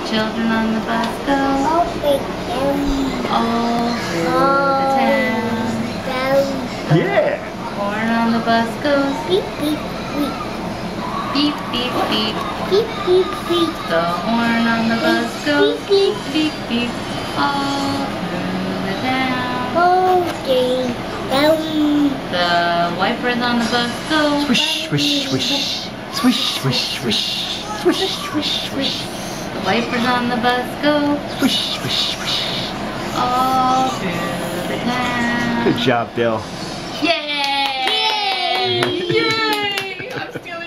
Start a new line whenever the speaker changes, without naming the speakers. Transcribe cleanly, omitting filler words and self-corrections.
children on the bus go all through the town.
Yeah.
Horn on the bus goes beep, beep, beep. Beep, beep, beep. Beep, beep, beep. The horn on the bus goes beep, beep, beep. All through the town. The wipers on the bus go
Swish, swish, swish. Swish, swish, swish. Swish, swish, swish.
The wipers on the bus go
Swish, swish, swish.
all through the town.
Good job, Dill.
Yay! Yay! I'm still